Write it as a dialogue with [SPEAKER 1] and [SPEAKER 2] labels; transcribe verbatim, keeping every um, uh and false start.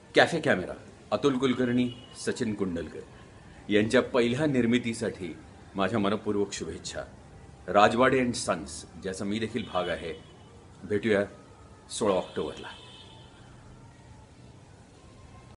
[SPEAKER 1] Cafe camera Atul Kulkarni, Sachin Kundalkar यांच्या पहिल्या निर्मितीसाठी माझ्या मनपूर्वक शुभेच्छा. राजवाडे अँड सन्स, ज्याचा मी देखील भाग आहे, भेटूया सोळा ऑक्टोबरला.